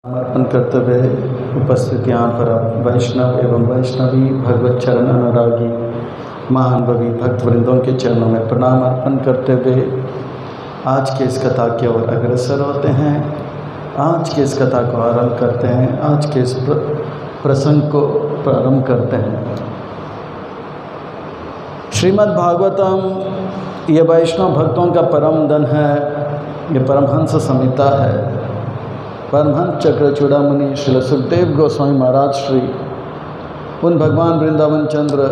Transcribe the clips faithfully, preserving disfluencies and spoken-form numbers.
समर्पण करते हुए उपस्थित यहाँ पर आप वैष्णव एवं वैष्णवी भगवत चरण अनुरागी महानुभवी भक्तवृंदों के चरणों में प्रणाम अर्पण करते हुए आज के इस कथा की ओर अग्रसर होते हैं। आज के इस कथा को आरंभ करते हैं। आज के इस प्रसंग को प्रारंभ करते हैं। श्रीमद् भागवतम ये वैष्णव भक्तों का परम धन है। ये परमहंस संहिता है। परमहंस चक्रचूड़ा मुनि श्री सुखदेव गोस्वामी महाराज श्री उन भगवान वृंदावन चंद्र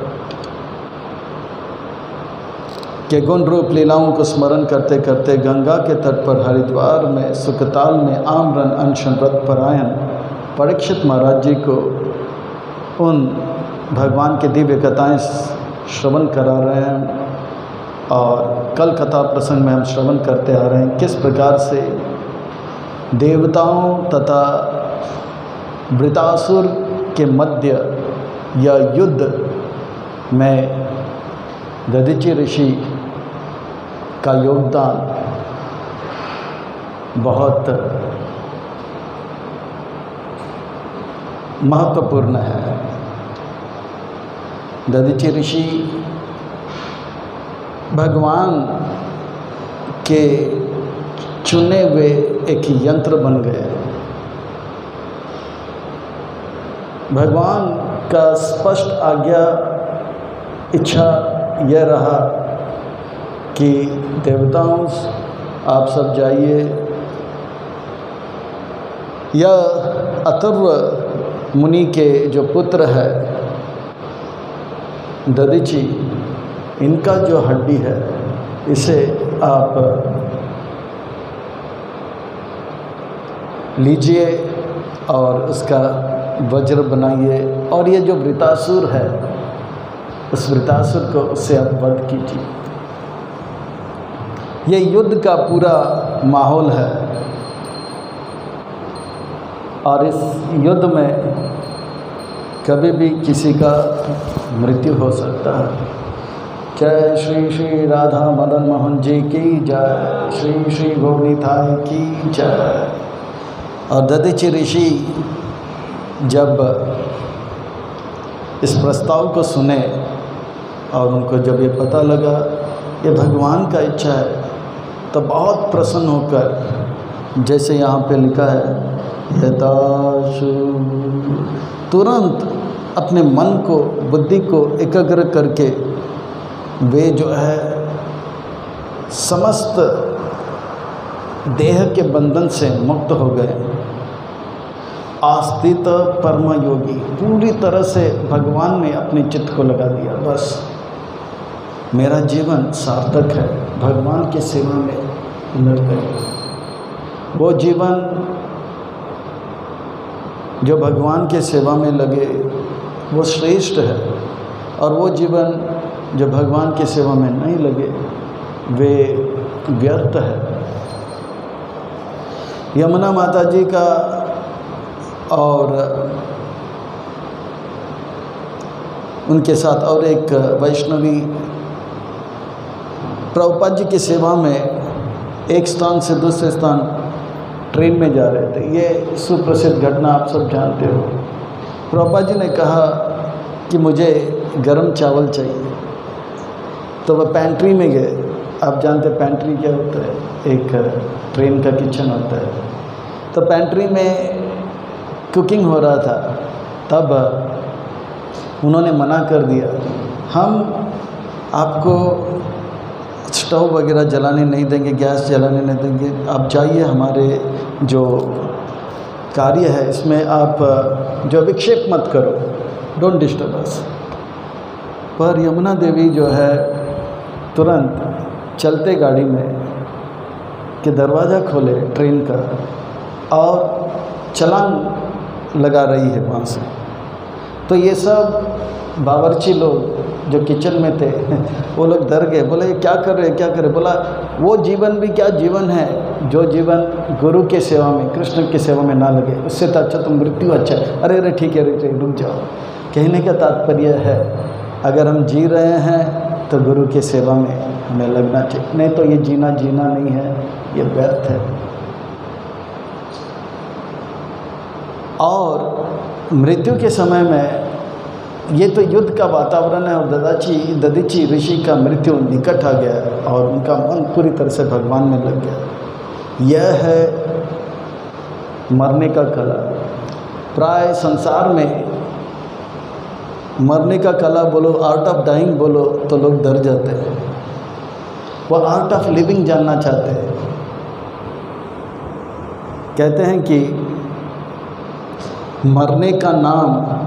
के गुण रूप लीलाओं को स्मरण करते करते गंगा के तट पर हरिद्वार में सुखताल में आमरन अनशन व्रत परायण परीक्षित महाराज जी को उन भगवान के दिव्य कथाएँ श्रवण करा रहे हैं। और कल कथा प्रसंग में हम श्रवण करते आ रहे हैं किस प्रकार से देवताओं तथा वृतासुर के मध्य या युद्ध में दधीचि ऋषि का योगदान बहुत महत्वपूर्ण है। दधीचि ऋषि भगवान के चुने हुए एक यंत्र बन गए। भगवान का स्पष्ट आज्ञा इच्छा यह रहा कि देवताओं आप सब जाइए। यह अथर्व मुनि के जो पुत्र है दधीचि, इनका जो हड्डी है इसे आप लीजिए और उसका वज्र बनाइए और ये जो वृतासुर है उस वृतासुर को उससे आप वध कीजिए। ये युद्ध का पूरा माहौल है और इस युद्ध में कभी भी किसी का मृत्यु हो सकता है। जय श्री श्री राधा मदन मोहन जी की जय। श्री श्री गौरीथाई की जय। और दधीचि ऋषि जब इस प्रस्ताव को सुने और उनको जब ये पता लगा ये भगवान का इच्छा है तो बहुत प्रसन्न होकर, जैसे यहाँ पे लिखा है यथाशु, तुरंत अपने मन को बुद्धि को एकाग्र करके वे जो है समस्त देह के बंधन से मुक्त हो गए। आस्थित परम योगी, पूरी तरह से भगवान में अपने चित्त को लगा दिया। बस मेरा जीवन सार्थक है, भगवान की सेवा में लग गए। वो जीवन जो भगवान के सेवा में लगे वो श्रेष्ठ है और वो जीवन जो भगवान की सेवा में नहीं लगे वे व्यर्थ है। यमुना माता जी का और उनके साथ और एक वैष्णवी प्रभुपाद जी की सेवा में एक स्थान से दूसरे स्थान ट्रेन में जा रहे थे। ये सुप्रसिद्ध घटना आप सब जानते हो। प्रभुपाद जी ने कहा कि मुझे गरम चावल चाहिए, तो वह पैंट्री में गए। आप जानते पैंट्री क्या होता है? एक ट्रेन का किचन होता है। तो पैंट्री में कुकिंग हो रहा था, तब उन्होंने मना कर दिया, हम आपको स्टोव वगैरह जलाने नहीं देंगे, गैस जलाने नहीं देंगे, आप जाइए, हमारे जो कार्य है इसमें आप जो विक्षेप मत करो, डोंट डिस्टर्ब अस। पर यमुना देवी जो है तुरंत चलते गाड़ी में कि दरवाज़ा खोले ट्रेन का और छलांग लगा रही है वहाँ से। तो ये सब बावर्ची लोग जो किचन में थे वो लोग डर गए, बोले ये क्या कर रहे क्या कर रहे। बोला वो जीवन भी क्या जीवन है जो जीवन गुरु के सेवा में, कृष्ण की सेवा में ना लगे, उससे तो अच्छा तो मृत्यु अच्छा है। अरे अरे ठीक है, अरे रुक जाओ। कहने का तात्पर्य है अगर हम जी रहे हैं तो गुरु की सेवा में हमें लगना चाहिए, नहीं तो ये जीना जीना नहीं है, ये व्यर्थ है। और मृत्यु के समय में ये तो युद्ध का वातावरण है और ददाची ददीची ऋषि का मृत्यु निकट आ गया और उनका मन पूरी तरह से भगवान में लग गया। यह है मरने का कला। प्राय संसार में मरने का कला बोलो, आर्ट ऑफ डाइंग बोलो तो लोग डर जाते हैं। वो आर्ट ऑफ लिविंग जानना चाहते हैं। कहते हैं कि मरने का नाम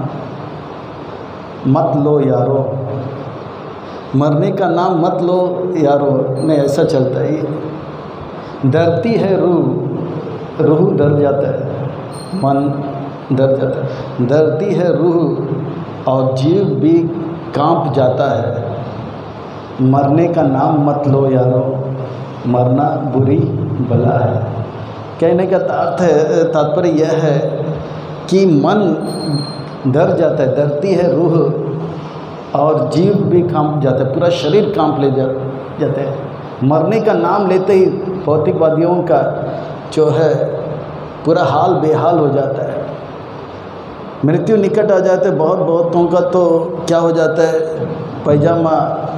मत लो यारो, मरने का नाम मत लो यारो में ऐसा चलता है। डरती है रूह, रूह डर जाता है, मन डर जाता है। डरती है रूह और जीव भी कांप जाता है। मरने का नाम मत लो यारो, मरना बुरी बला है। कहने का तार्थ है तात्पर्य यह है कि मन डर जाता है, डरती है रूह और जीव भी कांप जाता है, पूरा शरीर कांप ले जा जाता है। मरने का नाम लेते ही भौतिकवादियों का जो है पूरा हाल बेहाल हो जाता है। मृत्यु निकट आ जाते बहुत बहुतों का तो क्या हो जाता है, पैजामा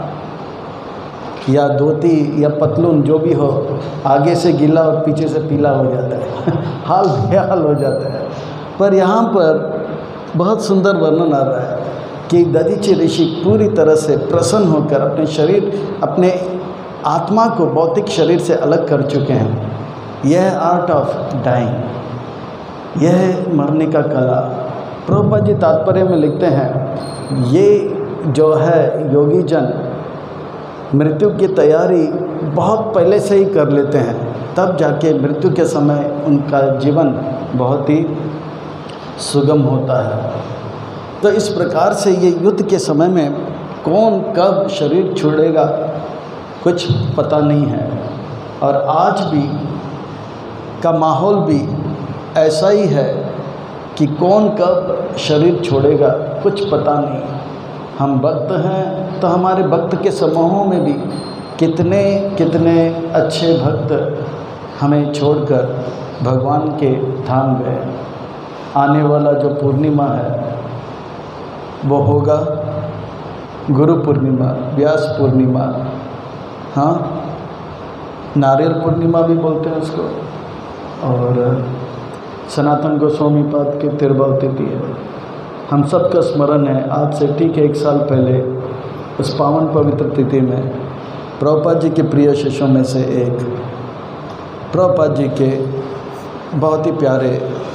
या धोती या पतलून जो भी हो आगे से गीला और पीछे से पीला हो जाता है हाल बेहाल हो जाता है। पर यहाँ पर बहुत सुंदर वर्णन आ रहा है कि ददीची ऋषि पूरी तरह से प्रसन्न होकर अपने शरीर अपने आत्मा को भौतिक शरीर से अलग कर चुके हैं। यह आर्ट ऑफ डाइंग, यह मरने का कला। प्रभुपाद जी तात्पर्य में लिखते हैं ये जो है योगी जन मृत्यु की तैयारी बहुत पहले से ही कर लेते हैं, तब जाके मृत्यु के समय उनका जीवन बहुत ही सुगम होता है। तो इस प्रकार से ये युद्ध के समय में कौन कब शरीर छोड़ेगा कुछ पता नहीं है। और आज भी का माहौल भी ऐसा ही है कि कौन कब शरीर छोड़ेगा कुछ पता नहीं। हम भक्त हैं तो हमारे भक्त के समूहों में भी कितने कितने अच्छे भक्त हमें छोड़कर भगवान के धाम गए। आने वाला जो पूर्णिमा है वो होगा गुरु पूर्णिमा, व्यास पूर्णिमा, हाँ नारियल पूर्णिमा भी बोलते हैं उसको, और सनातन गोस्वामी पाद की तिरुभाव तिथि है। हम सब का स्मरण है आज से ठीक एक साल पहले उस पावन पवित्र तिथि में प्रभुपाद जी के प्रिय शिष्यों में से एक प्रभुपाद जी के बहुत ही प्यारे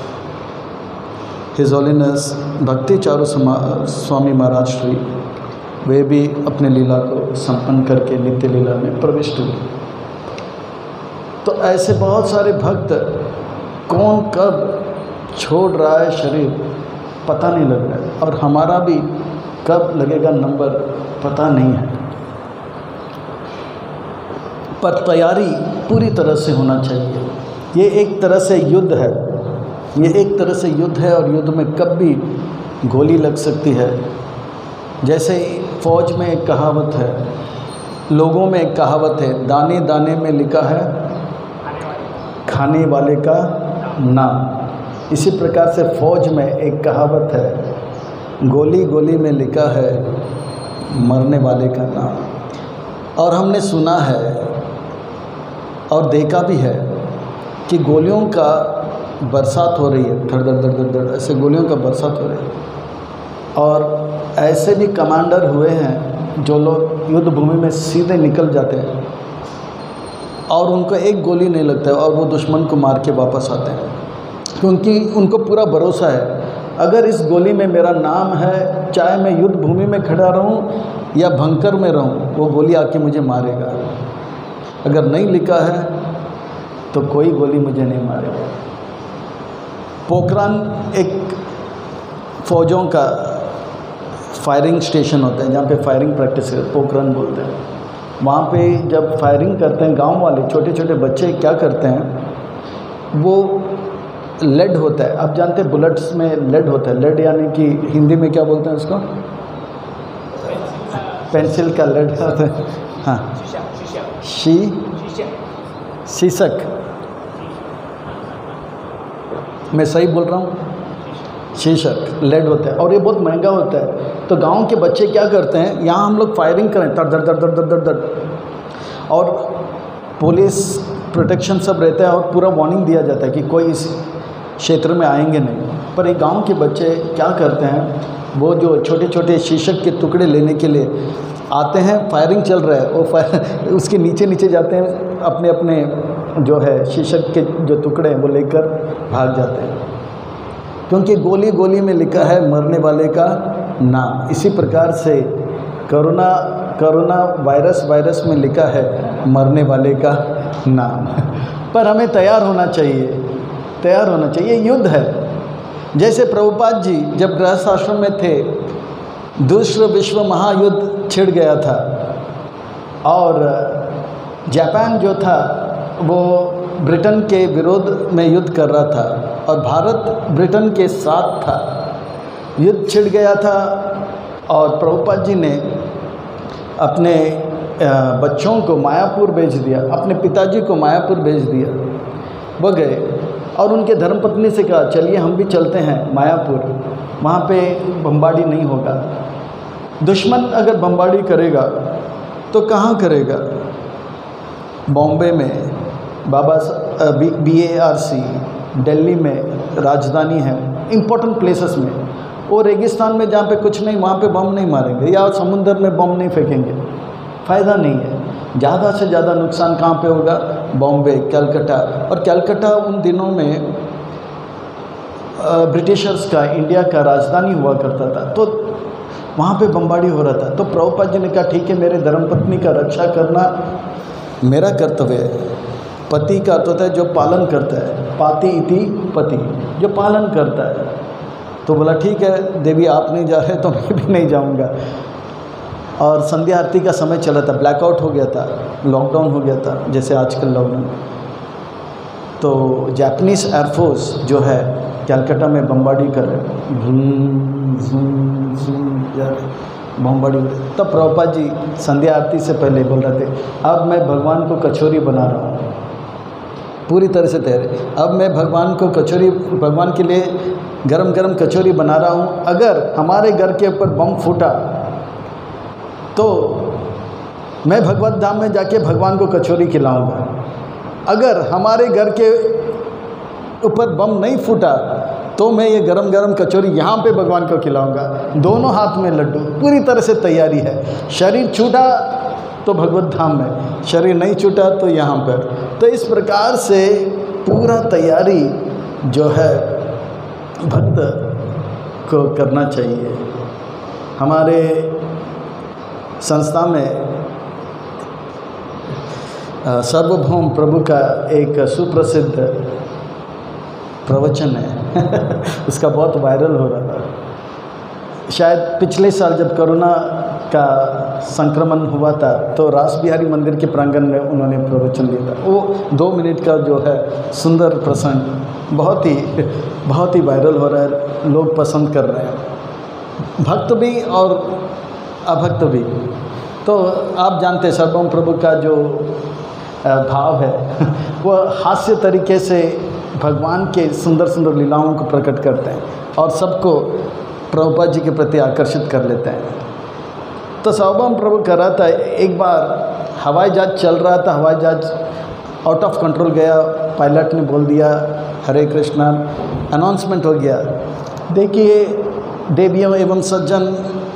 हिज होलीनेस भक्ति चारू स्वामी महाराज श्री, वे भी अपने लीला को संपन्न करके नित्य लीला में प्रविष्ट हुए। तो ऐसे बहुत सारे भक्त कौन कब छोड़ रहा है शरीर पता नहीं लग रहा है, और हमारा भी कब लगेगा नंबर पता नहीं है। पर तैयारी पूरी तरह से होना चाहिए। ये एक तरह से युद्ध है, ये एक तरह से युद्ध है और युद्ध में कब भी गोली लग सकती है। जैसे फौज में एक कहावत है, लोगों में एक कहावत है, दाने दाने में लिखा है खाने वाले का नाम। इसी प्रकार से फौज में एक कहावत है, गोली गोली में लिखा है मरने वाले का नाम। और हमने सुना है और देखा भी है कि गोलियों का बरसात हो रही है, धड़ धड़ धड़ धड़ धड़ ऐसे गोलियों का बरसात हो रही है। और ऐसे भी कमांडर हुए हैं जो लोग युद्ध भूमि में सीधे निकल जाते हैं और उनको एक गोली नहीं लगता है और वो दुश्मन को मार के वापस आते हैं, क्योंकि उनको पूरा भरोसा है अगर इस गोली में मेरा नाम है, चाहे मैं युद्ध भूमि में खड़ा रहूं या भंकर में रहूं, वो गोली आके मुझे मारेगा। अगर नहीं लिखा है तो कोई गोली मुझे नहीं मारेगा। पोखरान एक फ़ौजों का फायरिंग स्टेशन होता है जहाँ पे फायरिंग प्रैक्टिस करते, पोखरान बोलते हैं। वहाँ पे जब फायरिंग करते हैं गांव वाले छोटे छोटे बच्चे क्या करते हैं, वो लेड होता है, आप जानते हैं बुलेट्स में लेड होता है। लेड यानी कि हिंदी में क्या बोलते हैं उसको, पेंसिल का लेड होता है, हाँ शी शीशक, मैं सही बोल रहा हूँ, शीशक लेड होता है और ये बहुत महंगा होता है। तो गांव के बच्चे क्या करते हैं, यहाँ हम लोग फायरिंग करें दर दर दर दर दर दर दर और पुलिस प्रोटेक्शन सब रहता है और पूरा वार्निंग दिया जाता है कि कोई इस क्षेत्र में आएंगे नहीं। पर एक गांव के बच्चे क्या करते हैं, वो जो छोटे छोटे शीशक के टुकड़े लेने के लिए आते हैं, फायरिंग चल रहा है, वो फायर उसके नीचे नीचे जाते हैं, अपने अपने जो है शीशक के जो टुकड़े हैं वो लेकर भाग जाते हैं, क्योंकि गोली गोली में लिखा है मरने वाले का नाम। इसी प्रकार से कोरोना कोरोना वायरस वायरस में लिखा है मरने वाले का नाम। पर हमें तैयार होना चाहिए, तैयार होना चाहिए। युद्ध है। जैसे प्रभुपाद जी जब गृहस्थ आश्रम में थे, दूसरा विश्व महायुद्ध छिड़ गया था और जापान जो था वो ब्रिटेन के विरोध में युद्ध कर रहा था और भारत ब्रिटेन के साथ था। युद्ध छिड़ गया था और प्रभुपाद जी ने अपने बच्चों को मायापुर भेज दिया, अपने पिताजी को मायापुर भेज दिया। वो गए और उनके धर्मपत्नी से कहा चलिए हम भी चलते हैं मायापुर, वहाँ पे बमबारी नहीं होगा। दुश्मन अगर बमबारी करेगा तो कहाँ करेगा? बॉम्बे में बाबा B B A R C, Delhi में राजधानी है, इम्पोर्टेंट प्लेसेस में। वो रेगिस्तान में जहाँ पे कुछ नहीं, वहाँ पे बम नहीं मारेंगे या समुंदर में बम नहीं फेंकेंगे, फ़ायदा नहीं है। ज़्यादा से ज़्यादा नुकसान कहाँ पे होगा? बॉम्बे, कलकत्ता। और कलकत्ता उन दिनों में ब्रिटिशर्स का, इंडिया का राजधानी हुआ करता था, तो वहाँ पे बमबारी हो रहा था। तो प्रभुपाद जी ने कहा ठीक है, मेरे धर्मपत्नी का रक्षा करना मेरा कर्तव्य है। पति का अर्थ होता है जो पालन करता है, पाति इति पति, जो पालन करता है। तो बोला ठीक है देवी, आप नहीं जा रहे तो मैं भी नहीं जाऊंगा। और संध्या आरती का समय चला था, ब्लैकआउट हो गया था, लॉकडाउन हो गया था जैसे आजकल लॉकडाउन। तो जापानीज़ एयरफोर्स जो है कलकत्ता में बमबारी कर रहे, बमबारी। तब प्रभुपाद जी संध्या आरती से पहले बोल रहे थे अब मैं भगवान को कचौरी बना रहा हूँ, पूरी तरह से तैयार। अब मैं भगवान को कचौरी, भगवान के लिए गरम गरम कचौरी बना रहा हूँ। अगर हमारे घर के ऊपर बम फूटा तो मैं भगवत धाम में जाके भगवान को कचौरी खिलाऊंगा। अगर हमारे घर के ऊपर बम नहीं फूटा तो मैं ये गरम गरम कचौरी यहाँ पे भगवान को खिलाऊंगा। दोनों हाथ में लड्डू, पूरी तरह से तैयारी है। शरीर छूटा तो भगवत धाम में, शरीर नहीं छूटा तो यहाँ पर। तो इस प्रकार से पूरा तैयारी जो है भक्त को करना चाहिए। हमारे संस्था में सार्वभौम प्रभु का एक सुप्रसिद्ध प्रवचन है उसका बहुत वायरल हो रहा था। शायद पिछले साल जब कोरोना का संक्रमण हुआ था तो रास बिहारी मंदिर के प्रांगण में उन्होंने प्रवचन दिया था। वो दो मिनट का जो है सुंदर प्रसंग बहुत ही बहुत ही वायरल हो रहा है, लोग पसंद कर रहे हैं, भक्त भी और अभक्त भी। तो आप जानते हैं सार्वभौम प्रभु का जो भाव है वो हास्य तरीके से भगवान के सुंदर सुंदर लीलाओं को प्रकट करते हैं और सबको प्रभुपाद जी के प्रति आकर्षित कर लेते हैं। तो सार्वभौम प्रभु कर रहा था, एक बार हवाई जहाज चल रहा था, हवाई जहाज आउट ऑफ कंट्रोल गया, पायलट ने बोल दिया हरे कृष्णा, अनाउंसमेंट हो गया। देखिए देवियों एवं सज्जन,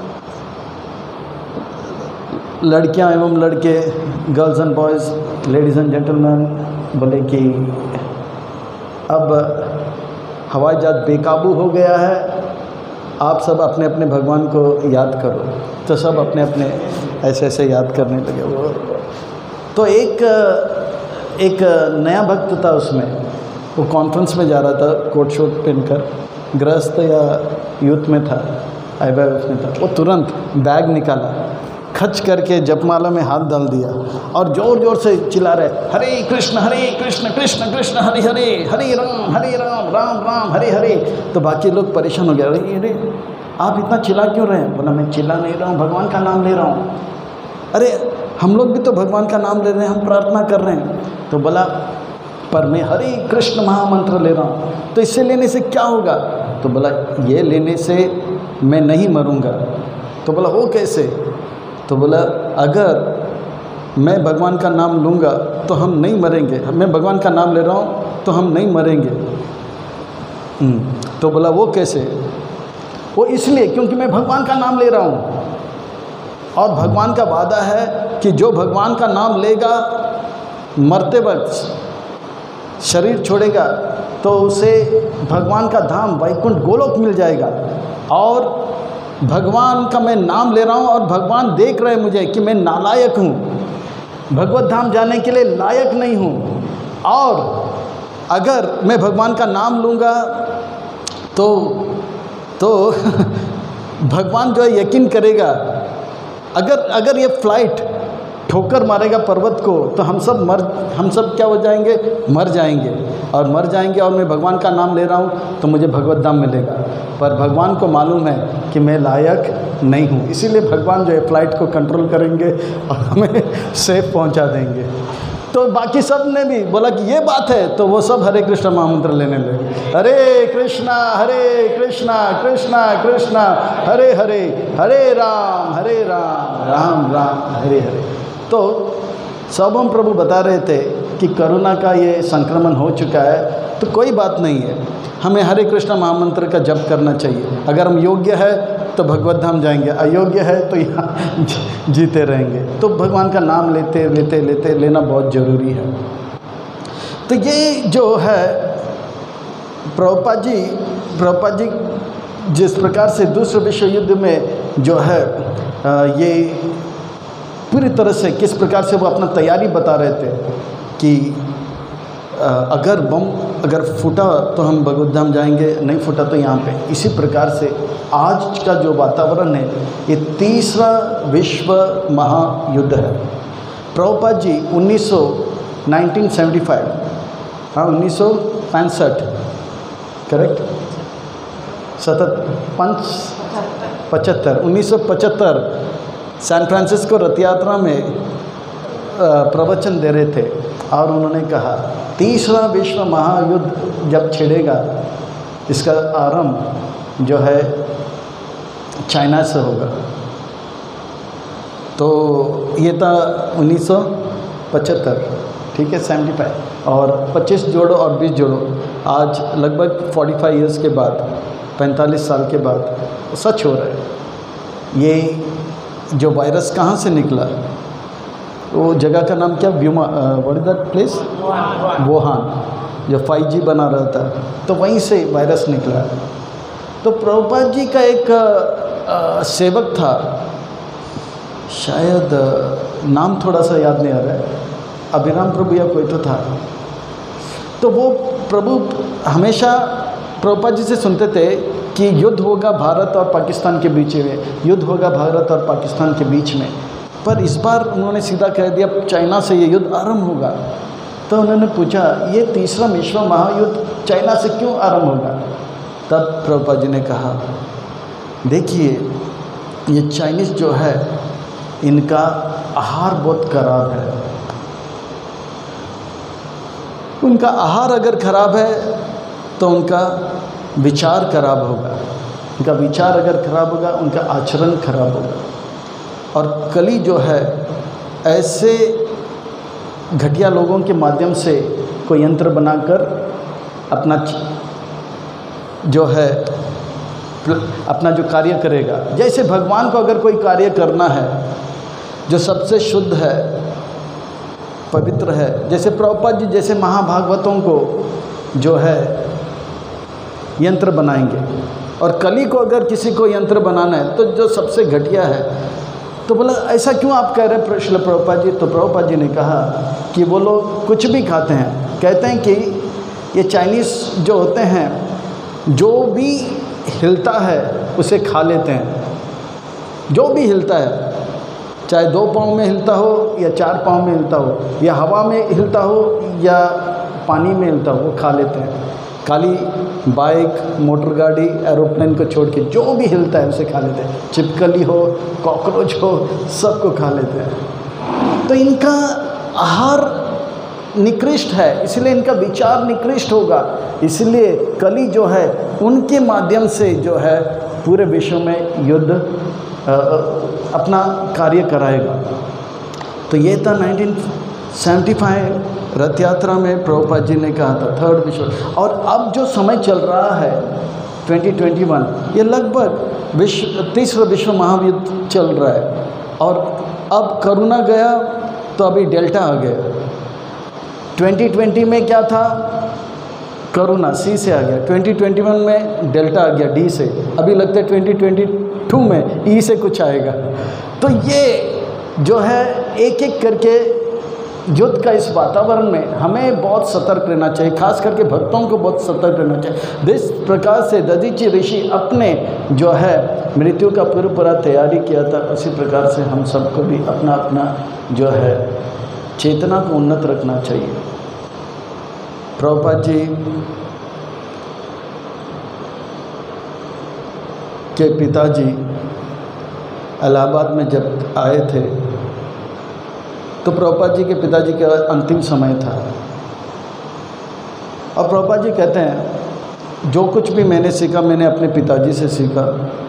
लड़कियां एवं लड़के, girls and boys, ladies and gentleman, बोले कि अब हवाई जहाज बेकाबू हो गया है, आप सब अपने अपने भगवान को याद करो। तो सब अपने अपने ऐसे ऐसे याद करने लगे। वो तो एक एक नया भक्त था उसमें, वो कॉन्फ्रेंस में जा रहा था कोट शोट पहनकर, गृहस्थ या यूथ में था, आईबा उसमें था। वो तुरंत बैग निकाला, खच करके जपमाला में हाथ डाल दिया और ज़ोर ज़ोर से चिल्ला रहे हरे कृष्ण हरे कृष्ण कृष्ण कृष्ण हरे हरे, हरे राम हरे राम राम राम हरे हरे। तो बाकी लोग परेशान हो गए, अरे अरे आप इतना चिल्ला क्यों रहे हैं? बोला मैं चिल्ला नहीं रहा हूँ, भगवान का नाम ले रहा हूँ। अरे हम लोग भी तो भगवान का नाम ले रहे हैं, हम प्रार्थना कर रहे हैं। तो बोला पर मैं हरे कृष्ण महामंत्र ले रहा हूँ। तो इससे लेने से क्या होगा? तो बोला ये लेने से मैं नहीं मरूंगा। तो बोला वो कैसे? तो बोला अगर मैं भगवान का नाम लूँगा तो हम नहीं मरेंगे, मैं भगवान का नाम ले रहा हूँ तो हम नहीं मरेंगे। तो बोला वो कैसे? वो इसलिए क्योंकि मैं भगवान का नाम ले रहा हूँ और भगवान का वादा है कि जो भगवान का नाम लेगा मरते वक्त शरीर छोड़ेगा तो उसे भगवान का धाम वैकुंठ गोलोक मिल जाएगा। और भगवान का मैं नाम ले रहा हूँ और भगवान देख रहे हैं मुझे कि मैं नालायक हूँ, भगवत धाम जाने के लिए लायक नहीं हूँ। और अगर मैं भगवान का नाम लूँगा तो तो भगवान जो है यकीन करेगा। अगर अगर ये फ्लाइट ठोकर मारेगा पर्वत को तो हम सब मर हम सब क्या हो जाएंगे? मर जाएंगे। और मर जाएंगे और मैं भगवान का नाम ले रहा हूँ तो मुझे भगवत धाम मिलेगा। पर भगवान को मालूम है कि मैं लायक नहीं हूँ, इसीलिए भगवान जो है फ्लाइट को कंट्रोल करेंगे और हमें सेफ पहुँचा देंगे। तो बाकी सब ने भी बोला कि ये बात है, तो वो सब हरे कृष्णा महामंत्र लेने लगे। हरे कृष्णा हरे कृष्णा कृष्णा कृष्णा हरे हरे, हरे राम हरे राम राम राम हरे हरे। तो सब हम प्रभु बता रहे थे कि कोरोना का ये संक्रमण हो चुका है, तो कोई बात नहीं है, हमें हरे कृष्णा महामंत्र का जप करना चाहिए। अगर हम योग्य है तो भगवत धाम जाएंगे, अयोग्य है तो यहाँ जीते रहेंगे। तो भगवान का नाम लेते लेते लेते लेना बहुत ज़रूरी है। तो ये जो है प्रभुपाद जी प्रभुपाद जी जिस प्रकार से दूसरे विश्व युद्ध में जो है ये पूरी तरह से किस प्रकार से वो अपना तैयारी बता रहे थे कि अगर बम अगर फूटा तो हम भगवत धाम जाएंगे, नहीं फूटा तो यहाँ पे। इसी प्रकार से आज का जो वातावरण है ये तीसरा विश्व महायुद्ध है। प्रभुपाद जी उन्नीस सौ नाइनटीन सेवेंटी फाइव हाँ उन्नीस सौ पैंसठ करेक्ट सतत पंच पचहत्तर उन्नीस सौ पचहत्तर सैन फ्रांसिस्को रथ यात्रा में प्रवचन दे रहे थे और उन्होंने कहा तीसरा विश्व महायुद्ध जब छिड़ेगा इसका आरंभ जो है चाइना से होगा। तो ये था उन्नीस सौ पचहत्तर, ठीक है सेवेंटी फाइव, और पच्चीस जोड़ो और बीस जोड़ो आज लगभग पैंतालीस इयर्स के बाद पैंतालीस साल के बाद सच हो रहा है। ये जो वायरस कहाँ से निकला, वो जगह का नाम क्या, व्योमा what is that place, Wuhan, जो फाइव जी बना रहा था तो वहीं से वायरस निकला। तो प्रभुपाद जी का एक आ, सेवक था, शायद नाम थोड़ा सा याद नहीं आ रहा है, अभिराम प्रभु या कोई तो था। तो वो प्रभु हमेशा प्रभुपाद जी से सुनते थे कि युद्ध होगा भारत और पाकिस्तान के बीच में, युद्ध होगा भारत और पाकिस्तान के बीच में। पर इस बार उन्होंने सीधा कह दिया चाइना से ये युद्ध आरंभ होगा। तो उन्होंने पूछा ये तीसरा विश्व महायुद्ध चाइना से क्यों आरंभ होगा? तब प्रभुपाद जी ने कहा देखिए ये चाइनीज़ जो है इनका आहार बहुत खराब है, उनका आहार अगर खराब है तो उनका विचार खराब होगा, उनका विचार अगर खराब होगा उनका आचरण खराब होगा। और कली जो है ऐसे घटिया लोगों के माध्यम से कोई यंत्र बनाकर अपना जो है अपना जो कार्य करेगा। जैसे भगवान को अगर कोई कार्य करना है जो सबसे शुद्ध है, पवित्र है, जैसे प्रभुपाद जी जैसे महाभागवतों को जो है यंत्र बनाएंगे, और कली को अगर किसी को यंत्र बनाना है तो जो सबसे घटिया है। तो बोला ऐसा क्यों आप कह रहे हैं श्रील प्रभुपाद जी? तो प्रभुपाद जी ने कहा कि वो लोग कुछ भी खाते हैं, कहते हैं कि ये चाइनीज़ जो होते हैं जो भी हिलता है उसे खा लेते हैं, जो भी हिलता है, चाहे दो पाँव में हिलता हो या चार पाँव में हिलता हो, या हवा में हिलता हो या पानी में हिलता हो, वो खा लेते हैं। खाली बाइक, मोटर गाड़ी, एरोप्लेन को छोड़ के जो भी हिलता है उसे खा लेते हैं, छिपकली हो, कॉकरोच हो, सबको खा लेते हैं। तो इनका आहार निकृष्ट है, इसलिए इनका विचार निकृष्ट होगा, इसलिए कली जो है उनके माध्यम से जो है पूरे विश्व में युद्ध अपना कार्य कराएगा। तो ये था नाइनटीन सेवेंटी फाइव रथ यात्रा में प्रभुपाद जी ने कहा था, थर्ड विश्व। और अब जो समय चल रहा है ट्वेंटी ट्वेंटी वन, ये लगभग विश्व तीसरा विश्व महायुद्ध चल रहा है। और अब कोरोना गया तो अभी डेल्टा आ गया। ट्वेंटी ट्वेंटी में क्या था, कोरोना सी से आ गया, ट्वेंटी ट्वेंटी वन में डेल्टा आ गया डी से, अभी लगता है ट्वेंटी ट्वेंटी टू में ई से कुछ आएगा। तो ये जो है एक एक करके युद्ध का इस वातावरण में हमें बहुत सतर्क रहना चाहिए, खास करके भक्तों को बहुत सतर्क रहना चाहिए। जिस प्रकार से दधीचि ऋषि अपने जो है मृत्यु का पूरा पूरा तैयारी किया था, उसी प्रकार से हम सबको भी अपना अपना जो है चेतना को उन्नत रखना चाहिए। प्रभुपाद जी के पिताजी इलाहाबाद में जब आए थे तो प्रभुपाद जी के पिताजी का अंतिम समय था। और प्रभुपाद जी कहते हैं जो कुछ भी मैंने सीखा मैंने अपने पिताजी से सीखा।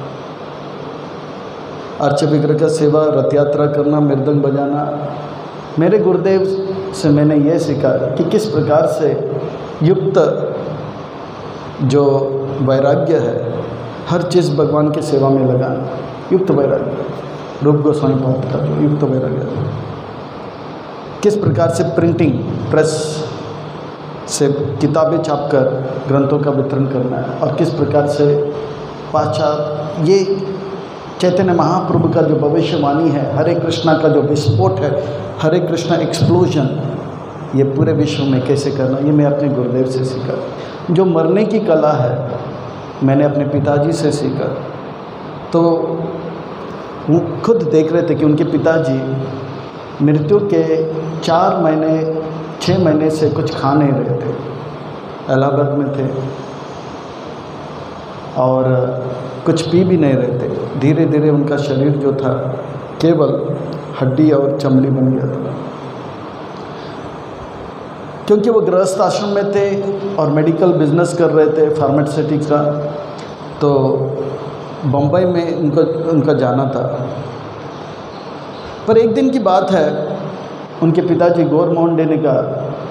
अर्च विग्रह का सेवा, रथ यात्रा करना, मृदंग बजाना, मेरे गुरुदेव से मैंने ये सीखा कि किस प्रकार से युक्त जो वैराग्य है, हर चीज़ भगवान की सेवा में लगाना, युक्त वैराग्य, रूप गोस्वामी पाद का जो युक्त वैराग्य है। किस प्रकार से प्रिंटिंग प्रेस से किताबें छापकर ग्रंथों का वितरण करना है, और किस प्रकार से पाश्चात्य ये चैतन्य महाप्रभु का जो भविष्यवाणी है, हरे कृष्णा का जो विस्फोट है, हरे कृष्णा एक्सप्लोजन, ये पूरे विश्व में कैसे करना, ये मैं अपने गुरुदेव से सीखा। जो मरने की कला है मैंने अपने पिताजी से सीखा। तो वो खुद देख रहे थे कि उनके पिताजी मृत्यु के चार महीने छः महीने से कुछ खा नहीं रहे थे, इलाहाबाद में थे और कुछ पी भी नहीं रहे थे। धीरे धीरे उनका शरीर जो था केवल हड्डी और चमड़ी बन गया था, क्योंकि वो गृहस्थ आश्रम में थे और मेडिकल बिजनेस कर रहे थे फार्मास्यूटिक्स का। तो बम्बई में उनका उनका जाना था। पर एक दिन की बात है, उनके पिताजी गौर मोहन डे ने कहा,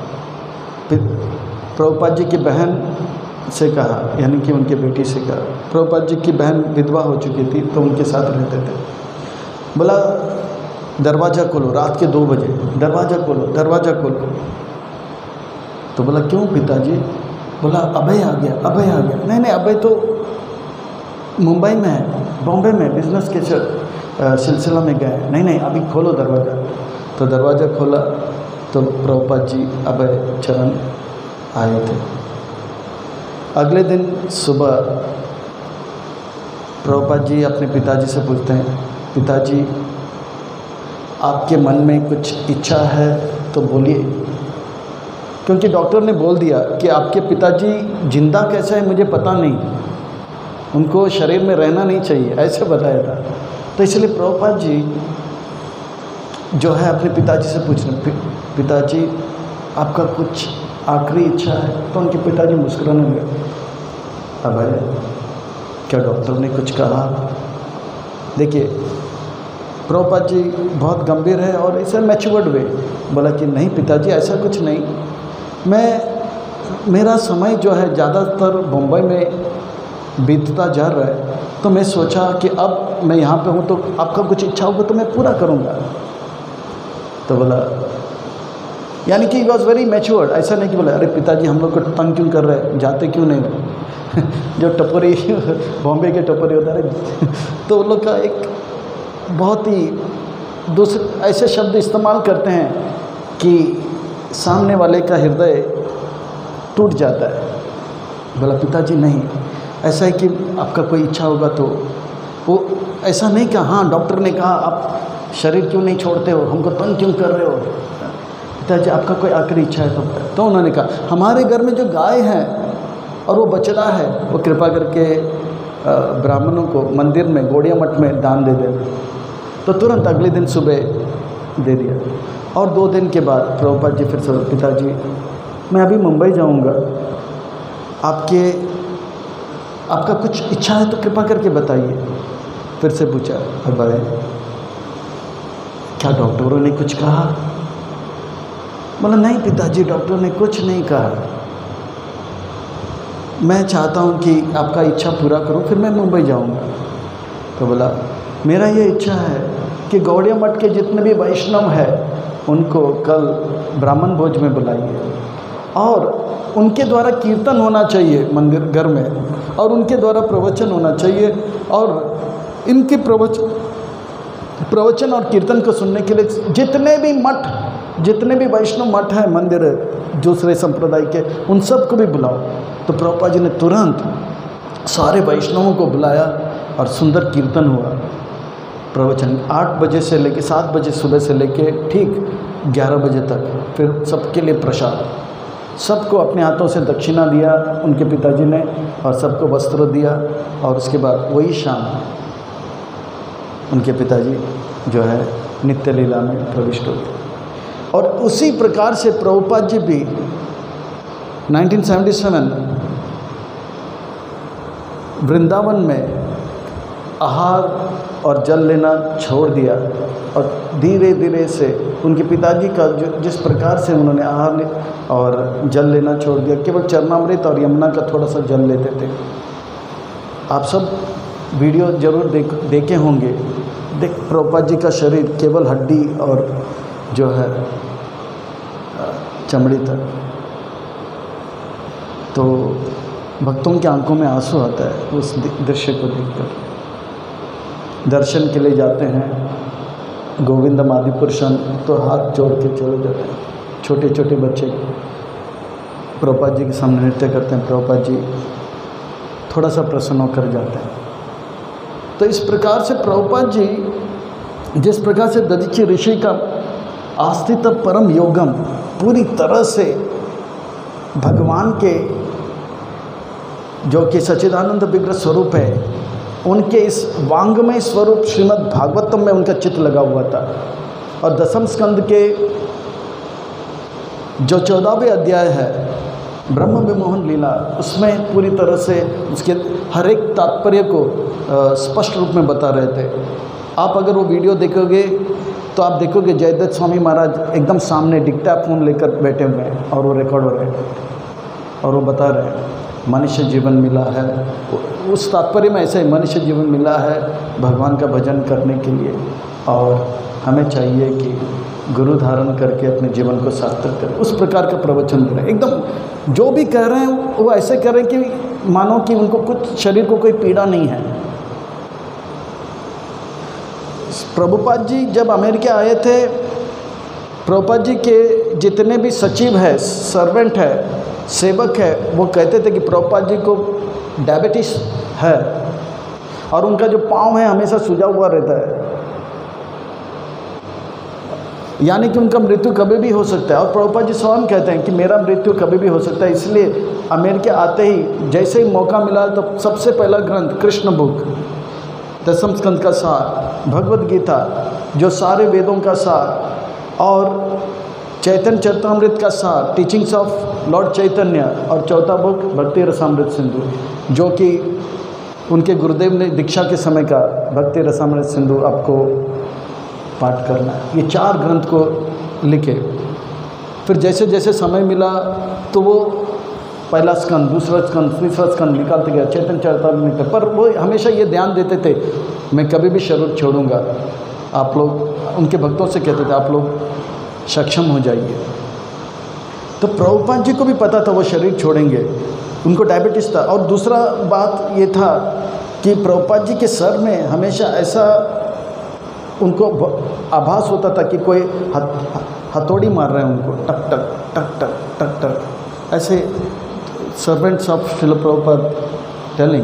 प्रभुपाद जी की बहन से कहा, यानी कि उनके बेटी से कहा, प्रभुपाद जी की बहन विधवा हो चुकी थी तो उनके साथ रहते थे। बोला दरवाज़ा खोलो, रात के दो बजे दरवाज़ा खोलो, दरवाज़ा खोलो। तो बोला क्यों पिताजी? बोला अभय आ गया, अभय आ गया। नहीं नहीं, अभय तो मुंबई में है, बॉम्बे में बिजनेस के सिलसिला में गए। नहीं नहीं, अभी खोलो दरवाज़ा। तो दरवाज़ा खोला तो प्रभुपाद जी अभय चरण आए थे। अगले दिन सुबह प्रभुपाद जी अपने पिताजी से पूछते हैं, पिताजी आपके मन में कुछ इच्छा है तो बोलिए, क्योंकि डॉक्टर ने बोल दिया कि आपके पिताजी जिंदा कैसे है मुझे पता नहीं, उनको शरीर में रहना नहीं चाहिए, ऐसे बताया था। तो इसलिए प्रभुपाद जी जो है अपने पिताजी से पूछ रहे, पिताजी आपका कुछ आखिरी इच्छा है? तो उनके पिताजी मुस्कुराने लगे। अभय क्या डॉक्टर ने कुछ कहा? देखिए प्रभुपाद जी बहुत गंभीर है और इसे मैच्योर्ड वे बोला कि नहीं पिताजी ऐसा कुछ नहीं, मैं मेरा समय जो है ज़्यादातर मुंबई में बीतता जा रहा है, तो मैं सोचा कि अब मैं यहाँ पे हूँ तो आपका कुछ इच्छा होगा तो मैं पूरा करूँगा। तो बोला, यानी कि वॉज वेरी मैच्योर्ड। ऐसा नहीं कि बोला अरे पिताजी हम लोग को तंग क्यों कर रहे हैं, जाते क्यों नहीं जो टपोरी बॉम्बे के टपोरी होता है तो उन लोग का एक बहुत ही दूसरे ऐसे शब्द इस्तेमाल करते हैं कि सामने वाले का हृदय टूट जाता है। बोला पिताजी नहीं, ऐसा है कि आपका कोई इच्छा होगा तो वो ऐसा नहीं कहा, हाँ डॉक्टर ने कहा आप शरीर क्यों नहीं छोड़ते हो, हमको तंग क्यों कर रहे हो, पिताजी आपका कोई आखिरी इच्छा है तो तो उन्होंने कहा हमारे घर में जो गाय है और वो बछड़ा है वो कृपा करके ब्राह्मणों को मंदिर में गौड़िया मठ में दान दे देना। तो तुरंत अगले दिन सुबह दे दिया। और दो दिन के बाद प्रभुपाद जी फिर से, पिताजी मैं अभी मुंबई जाऊंगा, आपके आपका कुछ इच्छा है तो कृपा करके बताइए। फिर से पूछा, अबे क्या डॉक्टरों ने कुछ कहा? बोला नहीं पिताजी, डॉक्टरों ने कुछ नहीं कहा, मैं चाहता हूँ कि आपका इच्छा पूरा करूँ, फिर मैं मुंबई जाऊँगा। तो बोला मेरा ये इच्छा है कि गौड़िया मठ के जितने भी वैष्णव हैं उनको कल ब्राह्मण भोज में बुलाइए, और उनके द्वारा कीर्तन होना चाहिए मंदिर घर में, और उनके द्वारा प्रवचन होना चाहिए, और इनके प्रवचन प्रवचन और कीर्तन को सुनने के लिए जितने भी मठ, जितने भी वैष्णव मठ हैं, मंदिर दूसरे संप्रदाय के, उन सबको भी बुलाओ। तो प्रभुपाद जी ने तुरंत सारे वैष्णवों को बुलाया और सुंदर कीर्तन हुआ। प्रवचन आठ बजे से लेके सात बजे सुबह से लेके ठीक ग्यारह बजे तक, फिर सबके लिए प्रसाद, सबको अपने हाथों से दक्षिणा दिया उनके पिताजी ने, और सबको वस्त्र दिया। और उसके बाद वही शाम उनके पिताजी जो है नित्य लीला में प्रविष्ट हो गए। और उसी प्रकार से प्रभुपाद जी भी उन्नीस सौ सतहत्तर वृंदावन में आहार और जल लेना छोड़ दिया, और धीरे धीरे से उनके पिताजी का जो जिस प्रकार से उन्होंने आहार और जल लेना छोड़ दिया, केवल चरणामृत और यमुना का थोड़ा सा जल लेते थे। आप सब वीडियो जरूर देख देखे होंगे। देख प्रभुपाद जी का शरीर केवल हड्डी और जो है चमड़ी तक। तो भक्तों की आंखों में आंसू आता है उस दृश्य को देखकर। दर्शन के लिए जाते हैं गोविंदम आदि पुरुषन, तो हाथ जोड़ के चले जाते हैं। छोटे छोटे बच्चे प्रभुपाद जी के सामने नृत्य करते हैं, प्रभुपाद जी थोड़ा सा प्रसन्न होकर जाते हैं। तो इस प्रकार से प्रभुपाद जी जिस प्रकार से दधीचि ऋषि का आस्थित परम योगम पूरी तरह से भगवान के जो कि सच्चिदानंद विग्रह स्वरूप है, उनके इस वांगमय स्वरूप श्रीमद् भागवतम में उनका चित्त लगा हुआ था। और दसम स्कंद के जो चौदहवें अध्याय है ब्रह्म विमोहन लीला, उसमें पूरी तरह से उसके हर एक तात्पर्य को स्पष्ट रूप में बता रहे थे। आप अगर वो वीडियो देखोगे तो आप देखोगे जयदत्त स्वामी महाराज एकदम सामने डिक्टाफोन लेकर बैठे हुए हैं और वो रिकॉर्ड हो रहे हैं और वो बता रहे हैं मनुष्य जीवन मिला है। उस तात्पर्य में ऐसे ही मनुष्य जीवन मिला है भगवान का भजन करने के लिए, और हमें चाहिए कि गुरु धारण करके अपने जीवन को सार्थक करें। उस प्रकार का प्रवचन दे रहे हैं। एकदम जो भी कह रहे हैं वो ऐसे कह रहे हैं कि मानो कि उनको कुछ शरीर को कोई पीड़ा नहीं है। प्रभुपाद जी जब अमेरिका आए थे, प्रभुपाद जी के जितने भी सचिव है, सर्वेंट है, सेवक है, वो कहते थे कि प्रभुपाद जी को डायबिटीज है और उनका जो पाँव है हमेशा सूजा हुआ रहता है, यानी कि उनका मृत्यु कभी भी हो सकता है। और प्रभुपाद जी स्वयं कहते हैं कि मेरा मृत्यु कभी भी हो सकता है। इसलिए अमेरिका आते ही जैसे ही मौका मिला तो सबसे पहला ग्रंथ कृष्ण बुक, दसम स्कंद का सार, भगवद गीता जो सारे वेदों का सार, और चैतन्य चरितामृत का सार, टीचिंग्स ऑफ लॉर्ड चैतन्य, और चौथा बुक भक्ति रसामृत सिंधु, जो कि उनके गुरुदेव ने दीक्षा के समय का भक्ति रसामृत सिंधु आपको पाठ करना है। ये चार ग्रंथ को लिखे। फिर जैसे जैसे समय मिला तो वो पहला स्कंद, दूसरा स्कंद, तीसरा स्कंद निकालते गया, चैतन्य चरितामृत। पर वो हमेशा ये ध्यान देते थे मैं कभी भी शरीर छोड़ूंगा। आप लोग उनके भक्तों से कहते थे आप लोग सक्षम हो जाइए। तो प्रभुपाद जी को भी पता था वो शरीर छोड़ेंगे, उनको डायबिटीज़ था। और दूसरा बात ये था कि प्रभुपाद जी के सर में हमेशा ऐसा उनको आभास होता था कि कोई हथौड़ी मार रहे हैं उनको, टक टक टक टक टक टक ऐसे। Servants of Srila Prabhupada telling.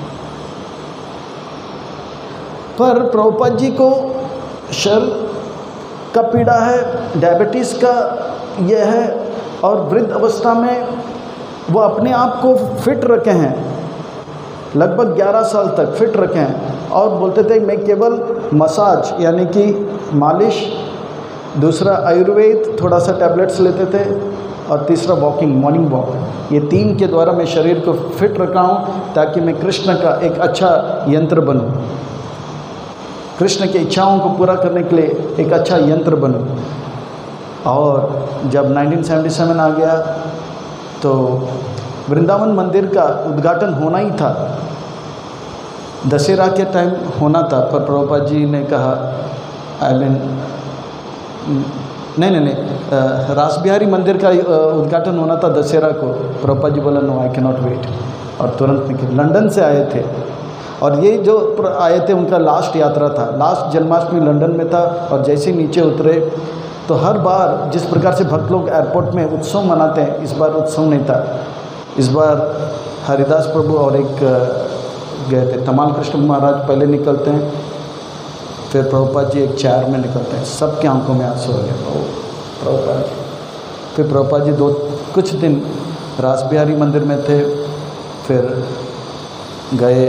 पर प्रभुपाद जी को शर का पीड़ा है, डायबिटीज़ का यह है, और वृद्ध अवस्था में वो अपने आप को फिट रखे हैं, लगभग ग्यारह साल तक फिट रखे हैं। और बोलते थे मैं केवल मसाज यानी कि मालिश दूसरा आयुर्वेद, थोड़ा सा टैबलेट्स लेते थे, और तीसरा वॉकिंग, मॉर्निंग वॉक। ये तीन के द्वारा मैं शरीर को फिट रखा हूँ ताकि मैं कृष्ण का एक अच्छा यंत्र बनूँ, कृष्ण की इच्छाओं को पूरा करने के लिए एक अच्छा यंत्र बनूँ। और जब नाइनटीन सेवेंटी सेवन आ गया तो वृंदावन मंदिर का उद्घाटन होना ही था, दशहरा के टाइम होना था, पर प्रभुपाद जी ने कहा आई मीन नहीं नहीं नहीं रास बिहारी मंदिर का उद्घाटन होना था दशहरा को। प्रभुपाद जी बोला no I can not wait, और तुरंत निकले। लंदन से आए थे, और ये जो आए थे उनका लास्ट यात्रा था, लास्ट जन्माष्टमी लंदन में था। और जैसे ही नीचे उतरे तो हर बार जिस प्रकार से भक्त लोग एयरपोर्ट में उत्सव मनाते हैं, इस बार उत्सव नहीं था। इस बार हरिदास प्रभु और एक गए थे, तमाल कृष्ण महाराज पहले निकलते हैं, फिर प्रभुपाद जी एक चार में निकलते हैं। सबके आंखों में आंसू हो गया प्रभुपाद जी। फिर प्रभुपाद जी दो कुछ दिन रास बिहारी मंदिर में थे, फिर गए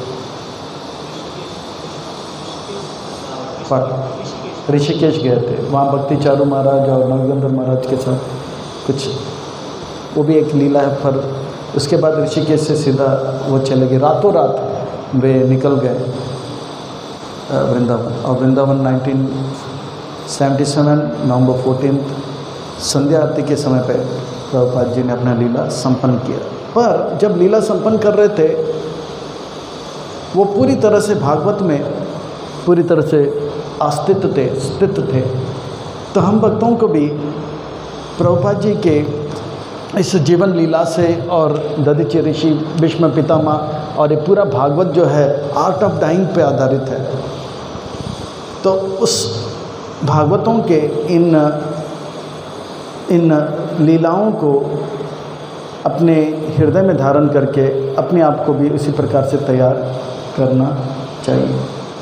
ऋषिकेश गए थे, वहाँ भक्ति चारू महाराज और नवगंधर महाराज के साथ कुछ, वो भी एक लीला है। पर उसके बाद ऋषिकेश से सीधा वो चले गए, रातों रात वे निकल गए वृंदावन। और Vrindavan nineteen seventy seven November fourteenth संध्या आरती के समय पे प्रभुपाद जी ने अपना लीला संपन्न किया। पर जब लीला संपन्न कर रहे थे, वो पूरी तरह से भागवत में पूरी तरह से अस्तित्व थे, स्थित थे। तो हम भक्तों को भी प्रभुपाद जी के इस जीवन लीला से, और दधीचि ऋषि, भीष्म पितामह, और ये पूरा भागवत जो है आर्ट ऑफ डाइंग पे आधारित है। तो उस भागवतों के इन इन लीलाओं को अपने हृदय में धारण करके अपने आप को भी उसी प्रकार से तैयार करना चाहिए।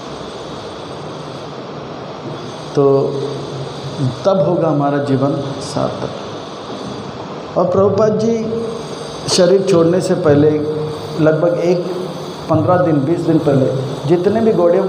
तो तब होगा हमारा जीवन सार्थक। और प्रभुपाद जी शरीर छोड़ने से पहले लगभग एक पंद्रह दिन बीस दिन पहले जितने भी गौड़िया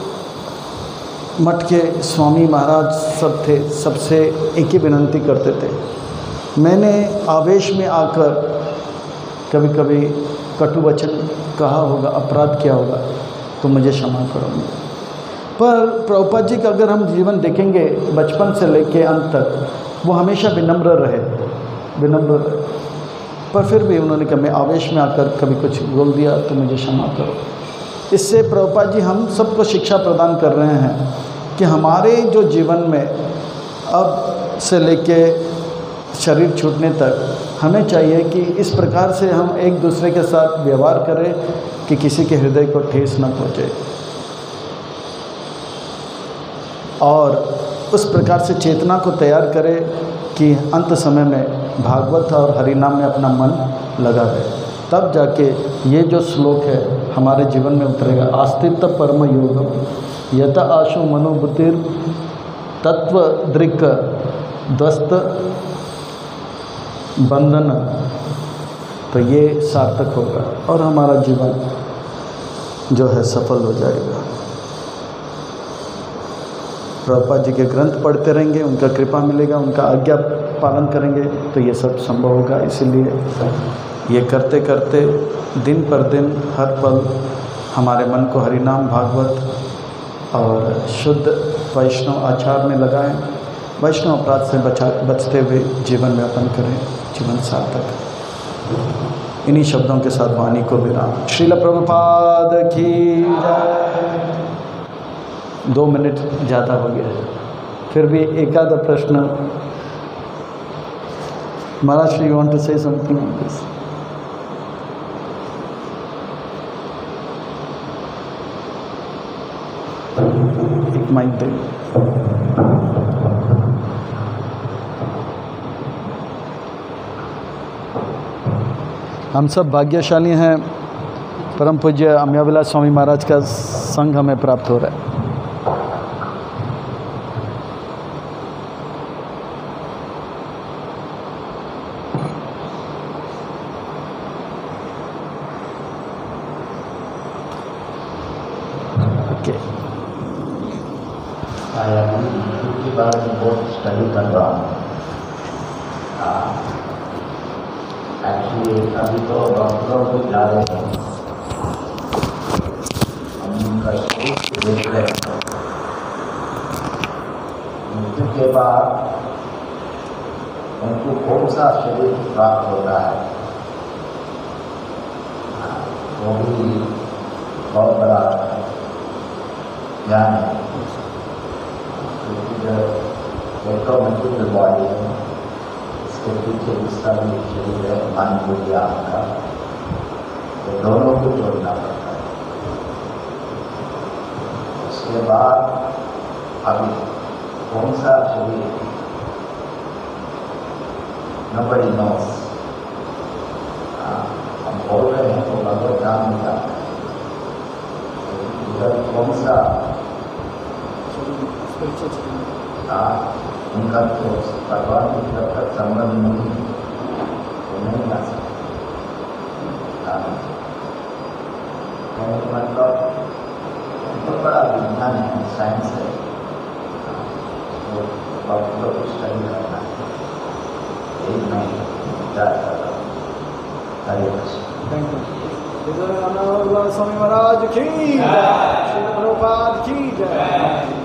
मठ के स्वामी महाराज सब थे, सबसे एक ही विनंती करते थे। मैंने आवेश में आकर कभी कभी कटु वचन कहा होगा, अपराध किया होगा, तो मुझे क्षमा करो। पर प्रभुपाद जी का अगर हम जीवन देखेंगे बचपन से लेके अंत तक, वो हमेशा विनम्र रहे, विनम्र रहे। पर फिर भी उन्होंने कहा मैं आवेश में आकर कभी कुछ बोल दिया तो मुझे क्षमा करो। इससे प्रभुपाद जी हम सबको शिक्षा प्रदान कर रहे हैं कि हमारे जो जीवन में अब से लेके शरीर छूटने तक हमें चाहिए कि इस प्रकार से हम एक दूसरे के साथ व्यवहार करें कि किसी के हृदय को ठेस न पहुँचे, और उस प्रकार से चेतना को तैयार करें कि अंत समय में भागवत और हरिनाम में अपना मन लगा रहे। तब जाके ये जो श्लोक है हमारे जीवन में उतरेगा। आस्तित्व परम योगम यत आशु मनोबुतिर तत्व दृक् ध्वस्त बंधन। तो ये सार्थक होगा और हमारा जीवन जो है सफल हो जाएगा। प्रभुपाद जी के ग्रंथ पढ़ते रहेंगे, उनका कृपा मिलेगा, उनका आज्ञा पालन करेंगे तो ये सब संभव होगा। इसीलिए ये करते करते दिन पर दिन हर पल हमारे मन को हरिनाम, भागवत और शुद्ध वैष्णव आचार में लगाएं, वैष्णव अपराध से बचा बचते हुए जीवन में अपन करें, जीवन सार्थक। इन्हीं शब्दों के साथ वाणी को विराम। श्रील प्रभुपाद की जय। दो मिनट ज़्यादा हो गया, फिर भी एक आधा प्रश्न। महाराज Shri want to say something on this? एक माइक दे। हम सब भाग्यशाली हैं, परम पूज्य अम्याविलास स्वामी महाराज का संग हमें प्राप्त हो रहा है। मैं अभी मृत्यु के बारे में बहुत स्टडी कर रहा हूँ। एक्चुअली अभी तो डॉक्टरों को जा रहे हैं, हम उनका शरीर देख रहे हैं। मृत्यु के बाद उनको कौन सा शरीर प्राप्त होता है, वो भी बहुत बड़ा ज्ञान है। एक तो मृत्यु बॉडी है, इसके पीछे जिसका भी शरीर है मन बुद्धि का, तो दोनों को जोड़ना पड़ता है। उसके बाद अभी कौन सा शरीर nobody knows, हम बोल रहे हैं तो भगवत नाम नहीं जाते, उधर कौन सा उनका तो भगवान की जब तक संबंध नहीं तो नहीं आ सकता। मतलब बहुत बड़ा विज्ञान है, साइंस है, तो डॉक्टर को स्टडी करना है, एक नहीं विचार कर रहा हूँ। हरे कृष्ण। Thank you. स्वामी महाराज की जय, श्री प्रभुपाद की जय।